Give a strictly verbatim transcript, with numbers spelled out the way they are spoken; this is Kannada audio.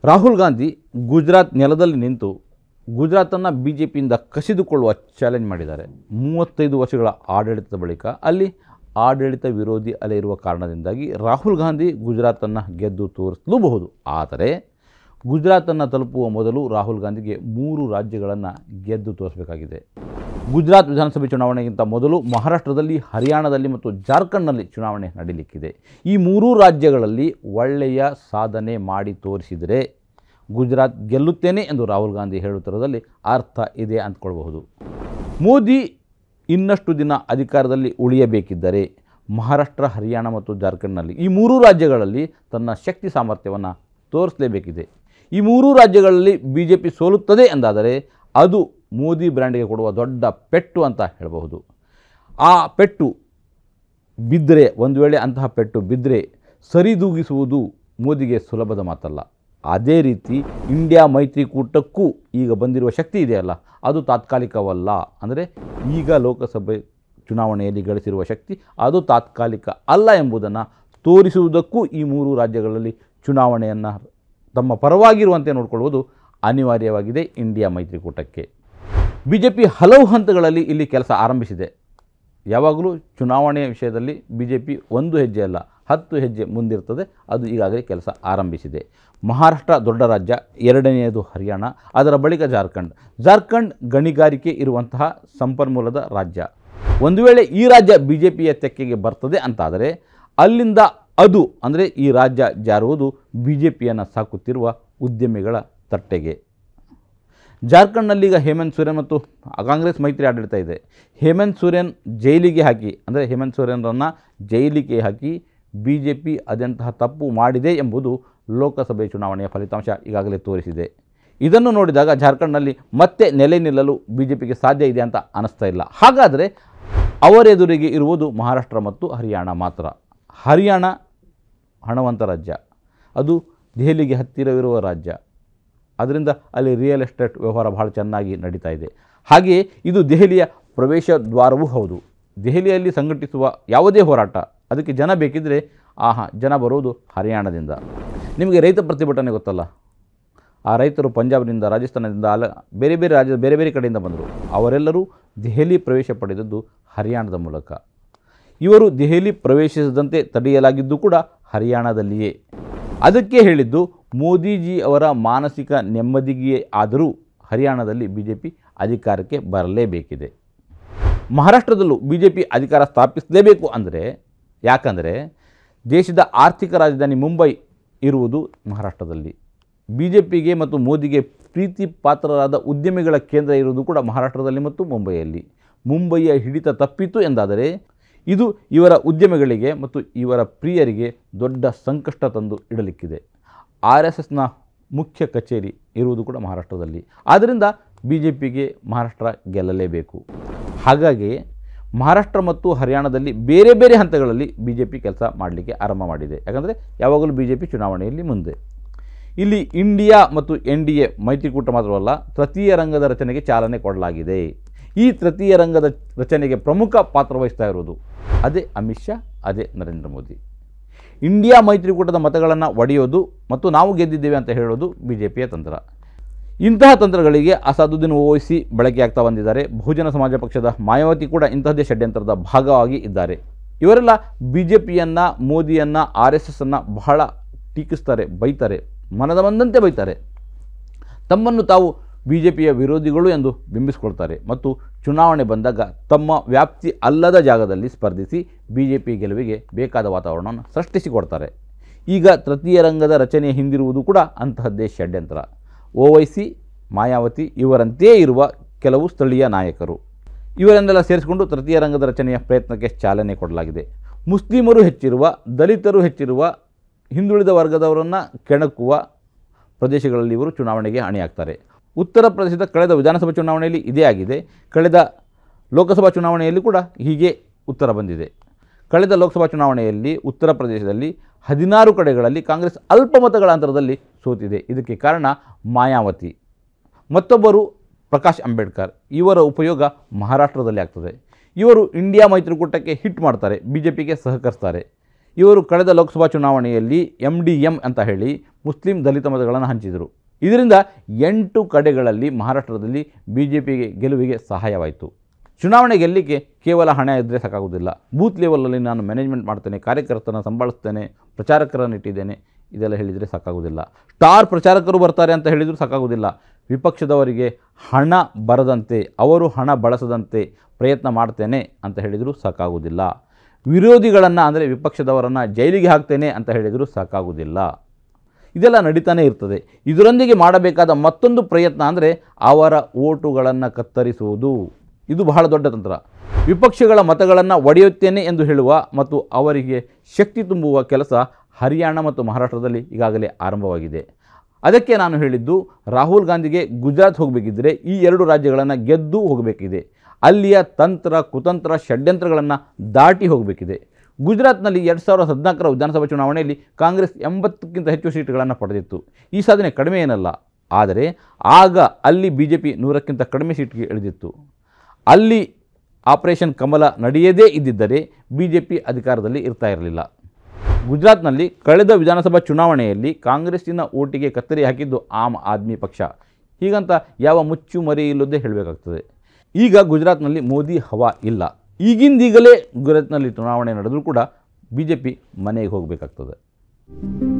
ರಾಹುಲ್ ಗಾಂಧಿ ಗುಜರಾತ್ ನೆಲದಲ್ಲಿ ನಿಂತು ಗುಜರಾತನ್ನು ಬಿ ಜೆ ಪಿಯಿಂದ ಕಸಿದುಕೊಳ್ಳುವ ಚಾಲೆಂಜ್ ಮಾಡಿದ್ದಾರೆ. ಮೂವತ್ತೈದು ವರ್ಷಗಳ ಆಡಳಿತದ ಬಳಿಕ ಅಲ್ಲಿ ಆಡಳಿತ ವಿರೋಧಿ ಅಲೆ ಇರುವ ಕಾರಣದಿಂದಾಗಿ ರಾಹುಲ್ ಗಾಂಧಿ ಗುಜರಾತನ್ನು ಗೆದ್ದು ತೋರಿಸಲೂಬಹುದು. ಆದರೆ ಗುಜರಾತನ್ನು ತಲುಪುವ ಮೊದಲು ರಾಹುಲ್ ಗಾಂಧಿಗೆ ಮೂರು ರಾಜ್ಯಗಳನ್ನು ಗೆದ್ದು ತೋರಿಸಬೇಕಾಗಿದೆ. ಗುಜರಾತ್ ವಿಧಾನಸಭೆ ಚುನಾವಣೆಗಿಂತ ಮೊದಲು ಮಹಾರಾಷ್ಟ್ರದಲ್ಲಿ, ಹರಿಯಾಣದಲ್ಲಿ ಮತ್ತು ಜಾರ್ಖಂಡ್ನಲ್ಲಿ ಚುನಾವಣೆ ನಡೀಲಿಕ್ಕಿದೆ. ಈ ಮೂರೂ ರಾಜ್ಯಗಳಲ್ಲಿ ಒಳ್ಳೆಯ ಸಾಧನೆ ಮಾಡಿ ತೋರಿಸಿದರೆ ಗುಜರಾತ್ ಗೆಲ್ಲುತ್ತೇನೆ ಎಂದು ರಾಹುಲ್ ಗಾಂಧಿ ಹೇಳುತ್ತಿರೋದಲ್ಲಿ ಅರ್ಥ ಇದೆ ಅಂದ್ಕೊಳ್ಬಹುದು. ಮೋದಿ ಇನ್ನಷ್ಟು ದಿನ ಅಧಿಕಾರದಲ್ಲಿ ಉಳಿಯಬೇಕಿದ್ದರೆ ಮಹಾರಾಷ್ಟ್ರ, ಹರಿಯಾಣ ಮತ್ತು ಜಾರ್ಖಂಡ್ನಲ್ಲಿ ಈ ಮೂರೂ ರಾಜ್ಯಗಳಲ್ಲಿ ತನ್ನ ಶಕ್ತಿ ಸಾಮರ್ಥ್ಯವನ್ನು ತೋರಿಸಲೇಬೇಕಿದೆ. ಈ ಮೂರೂ ರಾಜ್ಯಗಳಲ್ಲಿ ಬಿ ಜೆ ಪಿ ಸೋಲುತ್ತದೆ ಎಂದಾದರೆ ಅದು ಮೋದಿ ಬ್ರ್ಯಾಂಡ್ಗೆ ಕೊಡುವ ದೊಡ್ಡ ಪೆಟ್ಟು ಅಂತ ಹೇಳಬಹುದು. ಆ ಪೆಟ್ಟು ಬಿದ್ದರೆ, ಒಂದು ವೇಳೆ ಅಂತಹ ಪೆಟ್ಟು ಬಿದ್ದರೆ ಸರಿದೂಗಿಸುವುದು ಮೋದಿಗೆ ಸುಲಭದ ಮಾತಲ್ಲ. ಅದೇ ರೀತಿ ಇಂಡಿಯಾ ಮೈತ್ರಿಕೂಟಕ್ಕೂ ಈಗ ಬಂದಿರುವ ಶಕ್ತಿ ಇದೆಯಲ್ಲ, ಅದು ತಾತ್ಕಾಲಿಕವಲ್ಲ. ಅಂದರೆ ಈಗ ಲೋಕಸಭೆ ಚುನಾವಣೆಯಲ್ಲಿ ಗಳಿಸಿರುವ ಶಕ್ತಿ ಅದು ತಾತ್ಕಾಲಿಕ ಅಲ್ಲ ಎಂಬುದನ್ನು ತೋರಿಸುವುದಕ್ಕೂ ಈ ಮೂರು ರಾಜ್ಯಗಳಲ್ಲಿ ಚುನಾವಣೆಯನ್ನು ತಮ್ಮ ಪರವಾಗಿರುವಂತೆ ನೋಡಿಕೊಳ್ಳುವುದು ಅನಿವಾರ್ಯವಾಗಿದೆ ಇಂಡಿಯಾ ಮೈತ್ರಿಕೂಟಕ್ಕೆ. ಬಿ ಜೆ ಪಿ ಹಲವು ಹಂತಗಳಲ್ಲಿ ಇಲ್ಲಿ ಕೆಲಸ ಆರಂಭಿಸಿದೆ. ಯಾವಾಗಲೂ ಚುನಾವಣೆಯ ವಿಷಯದಲ್ಲಿ ಬಿ ಜೆ ಪಿ ಒಂದು ಹೆಜ್ಜೆ ಅಲ್ಲ, ಹತ್ತು ಹೆಜ್ಜೆ ಮುಂದಿರ್ತದೆ. ಅದು ಈಗಾಗಲೇ ಕೆಲಸ ಆರಂಭಿಸಿದೆ. ಮಹಾರಾಷ್ಟ್ರ ದೊಡ್ಡ ರಾಜ್ಯ, ಎರಡನೆಯದು ಹರಿಯಾಣ, ಅದರ ಬಳಿಕ ಜಾರ್ಖಂಡ್. ಜಾರ್ಖಂಡ್ ಗಣಿಗಾರಿಕೆ ಇರುವಂತಹ ಸಂಪನ್ಮೂಲದ ರಾಜ್ಯ. ಒಂದು ವೇಳೆ ಈ ರಾಜ್ಯ ಬಿ ಜೆ ಪಿಯ ತೆಕ್ಕೆಗೆ ಬರ್ತದೆ ಅಂತಾದರೆ ಅಲ್ಲಿಂದ ಅದು ಅಂದರೆ ಈ ರಾಜ್ಯ ಜಾರುವುದು ಬಿ ಜೆ ಪಿಯನ್ನು ಸಾಕುತ್ತಿರುವ ಉದ್ಯಮಿಗಳ ತಟ್ಟೆಗೆ. ಜಾರ್ಖಂಡ್ನಲ್ಲೀಗ ಹೇಮಂತ್ ಸೊರೇನ್ ಮತ್ತು ಕಾಂಗ್ರೆಸ್ ಮೈತ್ರಿ ಆಡಳಿತ ಇದೆ. ಹೇಮಂತ್ ಸೊರೇನ್ ಜೈಲಿಗೆ ಹಾಕಿ, ಅಂದರೆ ಹೇಮಂತ್ ಸೊರೇನ್ರನ್ನು ಜೈಲಿಗೆ ಹಾಕಿ ಬಿ ಜೆ ಪಿ ಅದೆಂತಹ ತಪ್ಪು ಮಾಡಿದೆ ಎಂಬುದು ಲೋಕಸಭೆ ಚುನಾವಣೆಯ ಫಲಿತಾಂಶ ಈಗಾಗಲೇ ತೋರಿಸಿದೆ. ಇದನ್ನು ನೋಡಿದಾಗ ಜಾರ್ಖಂಡ್ನಲ್ಲಿ ಮತ್ತೆ ನೆಲೆ ನಿಲ್ಲಲು ಬಿ ಜೆ ಪಿಗೆ ಸಾಧ್ಯ ಇದೆ ಅಂತ ಅನ್ನಿಸ್ತಾ ಇಲ್ಲ. ಹಾಗಾದರೆ ಅವರೆದುರಿಗೆ ಇರುವುದು ಮಹಾರಾಷ್ಟ್ರ ಮತ್ತು ಹರಿಯಾಣ ಮಾತ್ರ. ಹರಿಯಾಣ ಹಣವಂತ ರಾಜ್ಯ, ಅದು ದೆಹಲಿಗೆ ಹತ್ತಿರವಿರುವ ರಾಜ್ಯ. ಅದರಿಂದ ಅಲ್ಲಿ ರಿಯಲ್ ಎಸ್ಟೇಟ್ ವ್ಯವಹಾರ ಬಹಳ ಚೆನ್ನಾಗಿ ನಡೀತಾ ಇದೆ. ಹಾಗೆಯೇ ಇದು ದೆಹಲಿಯ ಪ್ರವೇಶ ದ್ವಾರವೂ ಹೌದು. ದೆಹಲಿಯಲ್ಲಿ ಸಂಘಟಿಸುವ ಯಾವುದೇ ಹೋರಾಟ ಅದಕ್ಕೆ ಜನ ಬೇಕಿದ್ದರೆ ಆಹಾ ಜನ ಬರುವುದು ಹರಿಯಾಣದಿಂದ. ನಿಮಗೆ ರೈತ ಪ್ರತಿಭಟನೆ ಗೊತ್ತಲ್ಲ, ಆ ರೈತರು ಪಂಜಾಬ್ನಿಂದ, ರಾಜಸ್ಥಾನದಿಂದ, ಅಲ್ಲ ಬೇರೆ ಬೇರೆ ರಾಜ್ಯದ ಬೇರೆ ಬೇರೆ ಕಡೆಯಿಂದ ಬಂದರು. ಅವರೆಲ್ಲರೂ ದೆಹಲಿ ಪ್ರವೇಶ ಪಡೆದದ್ದು ಹರಿಯಾಣದ ಮೂಲಕ. ಇವರು ದೆಹಲಿ ಪ್ರವೇಶಿಸದಂತೆ ತಡೆಯಲಾಗಿದ್ದು ಕೂಡ ಹರಿಯಾಣದಲ್ಲಿಯೇ. ಅದಕ್ಕೆ ಹೇಳಿದ್ದು ಮೋದಿಜಿ ಅವರ ಮಾನಸಿಕ ನೆಮ್ಮದಿಗೆ ಆದರೂ ಹರಿಯಾಣದಲ್ಲಿ ಬಿ ಜೆ ಪಿ ಅಧಿಕಾರಕ್ಕೆ ಬರಲೇಬೇಕಿದೆ. ಮಹಾರಾಷ್ಟ್ರದಲ್ಲೂ ಬಿ ಜೆ ಪಿ ಅಧಿಕಾರ ಸ್ಥಾಪಿಸಲೇಬೇಕು. ಅಂದರೆ ಯಾಕಂದರೆ ದೇಶದ ಆರ್ಥಿಕ ರಾಜಧಾನಿ ಮುಂಬೈ ಇರುವುದು ಮಹಾರಾಷ್ಟ್ರದಲ್ಲಿ. ಬಿ ಜೆ ಪಿಗೆ ಮತ್ತು ಮೋದಿಗೆ ಪ್ರೀತಿ ಪಾತ್ರರಾದ ಉದ್ಯಮಿಗಳ ಕೇಂದ್ರ ಇರುವುದು ಕೂಡ ಮಹಾರಾಷ್ಟ್ರದಲ್ಲಿ ಮತ್ತು ಮುಂಬೈಯಲ್ಲಿ. ಮುಂಬಯಿಯ ಹಿಡಿತ ತಪ್ಪಿತು ಎಂದಾದರೆ ಇದು ಇವರ ಉದ್ಯಮಿಗಳಿಗೆ ಮತ್ತು ಇವರ ಪ್ರಿಯರಿಗೆ ದೊಡ್ಡ ಸಂಕಷ್ಟ ತಂದು ಇಡಲಿಕ್ಕಿದೆ. ಆರ್ ಎಸ್ ಎಸ್ನ ಮುಖ್ಯ ಕಚೇರಿ ಇರುವುದು ಕೂಡ ಮಹಾರಾಷ್ಟ್ರದಲ್ಲಿ. ಆದ್ದರಿಂದ ಬಿ ಜೆ ಪಿಗೆ ಮಹಾರಾಷ್ಟ್ರ ಗೆಲ್ಲಲೇಬೇಕು. ಹಾಗಾಗಿ ಮಹಾರಾಷ್ಟ್ರ ಮತ್ತು ಹರಿಯಾಣದಲ್ಲಿ ಬೇರೆ ಬೇರೆ ಹಂತಗಳಲ್ಲಿ ಬಿ ಜೆ ಪಿ ಕೆಲಸ ಮಾಡಲಿಕ್ಕೆ ಆರಂಭ ಮಾಡಿದೆ. ಯಾಕಂದರೆ ಯಾವಾಗಲೂ ಬಿ ಜೆ ಪಿ ಚುನಾವಣೆಯಲ್ಲಿ ಮುಂದೆ. ಇಲ್ಲಿ ಇಂಡಿಯಾ ಮತ್ತು ಎನ್ ಡಿ ಎ ಮೈತ್ರಿಕೂಟ ಮಾತ್ರವಲ್ಲ, ತೃತೀಯ ರಂಗದ ರಚನೆಗೆ ಚಾಲನೆ ಕೊಡಲಾಗಿದೆ. ಈ ತೃತೀಯ ರಂಗದ ರಚನೆಗೆ ಪ್ರಮುಖ ಪಾತ್ರ ವಹಿಸ್ತಾ ಇರೋದು ಅದೇ ಅಮಿತ್ ಶಾ, ಅದೇ ನರೇಂದ್ರ ಮೋದಿ. ಇಂಡಿಯಾ ಮೈತ್ರಿಕೂಟದ ಮತಗಳನ್ನು ಒಡೆಯೋದು ಮತ್ತು ನಾವು ಗೆದ್ದಿದ್ದೇವೆ ಅಂತ ಹೇಳೋದು ಬಿ ಜೆ ಪಿಯ ತಂತ್ರ. ಇಂತಹ ತಂತ್ರಗಳಿಗೆ ಅಸಾದುದ್ದೀನ್ ಓವೈಸಿ ಬಳಕೆಯಾಗ್ತಾ ಬಂದಿದ್ದಾರೆ. ಬಹುಜನ ಸಮಾಜ ಪಕ್ಷದ ಮಾಯಾವತಿ ಕೂಡ ಇಂತಹದ್ದೇ ಷಡ್ಯಂತ್ರದ ಭಾಗವಾಗಿ ಇದ್ದಾರೆ. ಇವರೆಲ್ಲ ಬಿ ಜೆ ಪಿಯನ್ನು, ಮೋದಿಯನ್ನು, ಆರ್ ಎಸ್ ಎಸ್ಸನ್ನು ಬಹಳ ಟೀಕಿಸ್ತಾರೆ, ಬೈತಾರೆ, ಮನದ ಬಂದಂತೆ ಬೈತಾರೆ. ತಮ್ಮನ್ನು ತಾವು ಬಿ ಜೆ ಪಿಯ ವಿರೋಧಿಗಳು ಎಂದು ಬಿಂಬಿಸಿಕೊಳ್ತಾರೆ ಮತ್ತು ಚುನಾವಣೆ ಬಂದಾಗ ತಮ್ಮ ವ್ಯಾಪ್ತಿ ಅಲ್ಲದ ಜಾಗದಲ್ಲಿ ಸ್ಪರ್ಧಿಸಿ ಬಿ ಜೆ ಪಿ ಗೆಲುವಿಗೆ ಬೇಕಾದ ವಾತಾವರಣವನ್ನು ಸೃಷ್ಟಿಸಿಕೊಡ್ತಾರೆ. ಈಗ ತೃತೀಯ ರಂಗದ ರಚನೆಯ ಹಿಂದಿರುವುದು ಕೂಡ ಅಂತಹದ್ದೇ ಷಡ್ಯಂತ್ರ. ಓವೈಸಿ, ಮಾಯಾವತಿ ಇವರಂತೆಯೇ ಇರುವ ಕೆಲವು ಸ್ಥಳೀಯ ನಾಯಕರು, ಇವರನ್ನೆಲ್ಲ ಸೇರಿಸಿಕೊಂಡು ತೃತೀಯ ರಂಗದ ರಚನೆಯ ಪ್ರಯತ್ನಕ್ಕೆ ಚಾಲನೆ ಕೊಡಲಾಗಿದೆ. ಮುಸ್ಲಿಮರು ಹೆಚ್ಚಿರುವ, ದಲಿತರು ಹೆಚ್ಚಿರುವ, ಹಿಂದುಳಿದ ವರ್ಗದವರನ್ನು ಕೆಣಕುವ ಪ್ರದೇಶಗಳಲ್ಲಿ ಇವರು ಚುನಾವಣೆಗೆ ಅಣಿಯಾಗ್ತಾರೆ. ಉತ್ತರ ಪ್ರದೇಶದ ಕಳೆದ ವಿಧಾನಸಭಾ ಚುನಾವಣೆಯಲ್ಲಿ ಇದೇ ಆಗಿದೆ. ಕಳೆದ ಲೋಕಸಭಾ ಚುನಾವಣೆಯಲ್ಲಿ ಕೂಡ ಹೀಗೆ ಉತ್ತರ ಬಂದಿದೆ. ಕಳೆದ ಲೋಕಸಭಾ ಚುನಾವಣೆಯಲ್ಲಿ ಉತ್ತರ ಪ್ರದೇಶದಲ್ಲಿ ಹದಿನಾರು ಕಡೆಗಳಲ್ಲಿ ಕಾಂಗ್ರೆಸ್ ಅಲ್ಪ ಮತಗಳ ಅಂತರದಲ್ಲಿ ಸೋತಿದೆ. ಇದಕ್ಕೆ ಕಾರಣ ಮಾಯಾವತಿ. ಮತ್ತೊಬ್ಬರು ಪ್ರಕಾಶ್ ಅಂಬೇಡ್ಕರ್. ಇವರ ಉಪಯೋಗ ಮಹಾರಾಷ್ಟ್ರದಲ್ಲಿ ಆಗ್ತದೆ. ಇವರು ಇಂಡಿಯಾ ಮೈತ್ರಿಕೂಟಕ್ಕೆ ಹಿಟ್ ಮಾಡ್ತಾರೆ, ಬಿ ಜೆ ಪಿಗೆ ಸಹಕರಿಸ್ತಾರೆ. ಇವರು ಕಳೆದ ಲೋಕಸಭಾ ಚುನಾವಣೆಯಲ್ಲಿ ಎಮ್ ಡಿ ಎಮ್ ಅಂತ ಹೇಳಿ ಮುಸ್ಲಿಂ ದಲಿತ ಮತಗಳನ್ನು ಹಂಚಿದರು. ಇದರಿಂದ ಎಂಟು ಕಡೆಗಳಲ್ಲಿ ಮಹಾರಾಷ್ಟ್ರದಲ್ಲಿ ಬಿ ಜೆ ಪಿಗೆ ಗೆಲುವಿಗೆ ಸಹಾಯವಾಯಿತು. ಚುನಾವಣೆ ಗೆಲ್ಲಲಿಕ್ಕೆ ಕೇವಲ ಹಣ ಇದ್ದರೆ ಸಾಕಾಗುವುದಿಲ್ಲ. ಬೂತ್ ಲೆವೆಲಲ್ಲಿ ನಾನು ಮ್ಯಾನೇಜ್ಮೆಂಟ್ ಮಾಡ್ತೇನೆ, ಕಾರ್ಯಕರ್ತನ ಸಂಭಾಳಿಸ್ತೇನೆ, ಪ್ರಚಾರಕರನ್ನು ಇಟ್ಟಿದ್ದೇನೆ, ಇದೆಲ್ಲ ಹೇಳಿದರೆ ಸಾಕಾಗುವುದಿಲ್ಲ. ಸ್ಟಾರ್ ಪ್ರಚಾರಕರು ಬರ್ತಾರೆ ಅಂತ ಹೇಳಿದರೂ ಸಾಕಾಗುವುದಿಲ್ಲ. ವಿಪಕ್ಷದವರಿಗೆ ಹಣ ಬರದಂತೆ, ಅವರು ಹಣ ಬಳಸದಂತೆ ಪ್ರಯತ್ನ ಮಾಡ್ತೇನೆ ಅಂತ ಹೇಳಿದರೂ ಸಾಕಾಗುವುದಿಲ್ಲ. ವಿರೋಧಿಗಳನ್ನು ಅಂದರೆ ವಿಪಕ್ಷದವರನ್ನು ಜೈಲಿಗೆ ಹಾಕ್ತೇನೆ ಅಂತ ಹೇಳಿದರೂ ಸಾಕಾಗುವುದಿಲ್ಲ. ಇದೆಲ್ಲ ನಡೀತಾನೆ ಇರ್ತದೆ. ಇದರೊಂದಿಗೆ ಮಾಡಬೇಕಾದ ಮತ್ತೊಂದು ಪ್ರಯತ್ನ ಅಂದರೆ ಅವರ ಓಟುಗಳನ್ನು ಕತ್ತರಿಸುವುದು. ಇದು ಬಹಳ ದೊಡ್ಡ ತಂತ್ರ. ವಿಪಕ್ಷಗಳ ಮತಗಳನ್ನು ಒಡೆಯುತ್ತೇನೆ ಎಂದು ಹೇಳುವ ಮತ್ತು ಅವರಿಗೆ ಶಕ್ತಿ ತುಂಬುವ ಕೆಲಸ ಹರಿಯಾಣ ಮತ್ತು ಮಹಾರಾಷ್ಟ್ರದಲ್ಲಿ ಈಗಾಗಲೇ ಆರಂಭವಾಗಿದೆ. ಅದಕ್ಕೆ ನಾನು ಹೇಳಿದ್ದು, ರಾಹುಲ್ ಗಾಂಧಿಗೆ ಗುಜರಾತ್ ಹೋಗಬೇಕಿದ್ದರೆ ಈ ಎರಡು ರಾಜ್ಯಗಳನ್ನು ಗೆದ್ದು ಹೋಗಬೇಕಿದೆ. ಅಲ್ಲಿಯ ತಂತ್ರ, ಕುತಂತ್ರ, ಷಡ್ಯಂತ್ರಗಳನ್ನು ದಾಟಿ ಹೋಗಬೇಕಿದೆ. ಗುಜರಾತ್ನಲ್ಲಿ ಎರಡು ಸಾವಿರದ ಹದಿನಾಲ್ಕರ ವಿಧಾನಸಭಾ ಚುನಾವಣೆಯಲ್ಲಿ ಕಾಂಗ್ರೆಸ್ ಎಂಬತ್ತಕ್ಕಿಂತ ಹೆಚ್ಚು ಸೀಟುಗಳನ್ನು ಪಡೆದಿತ್ತು. ಈ ಸಾಧನೆ ಕಡಿಮೆ ಏನಲ್ಲ. ಆದರೆ ಆಗ ಅಲ್ಲಿ ಬಿ ಜೆ ಪಿ ನೂರಕ್ಕಿಂತ ಕಡಿಮೆ ಸೀಟ್ಗೆ ಇಳಿದಿತ್ತು. ಅಲ್ಲಿ ಆಪರೇಷನ್ ಕಮಲ ನಡೆಯದೇ ಇದ್ದಿದ್ದರೆ ಬಿ ಜೆ ಪಿ ಅಧಿಕಾರದಲ್ಲಿ ಇರ್ತಾ ಇರಲಿಲ್ಲ. ಗುಜರಾತ್ನಲ್ಲಿ ಕಳೆದ ವಿಧಾನಸಭಾ ಚುನಾವಣೆಯಲ್ಲಿ ಕಾಂಗ್ರೆಸ್ಸಿನ ಓಟಿಗೆ ಕತ್ತರಿ ಹಾಕಿದ್ದು ಆಮ್ ಆದ್ಮಿ ಪಕ್ಷ. ಹೀಗಂತ ಯಾವ ಮುಚ್ಚು ಮರೆ ಇಲ್ಲದೆ ಹೇಳಬೇಕಾಗ್ತದೆ. ಈಗ ಗುಜರಾತ್ನಲ್ಲಿ ಮೋದಿ ಹವಾ ಇಲ್ಲ. ಈಗಿಂದೀಗಲೇ ಗುಜರಾತ್ನಲ್ಲಿ ಚುನಾವಣೆ ನಡೆದರೂ ಕೂಡ ಬಿ ಜೆ ಪಿ ಮನೆಗೆ ಹೋಗಬೇಕಾಗ್ತದೆ.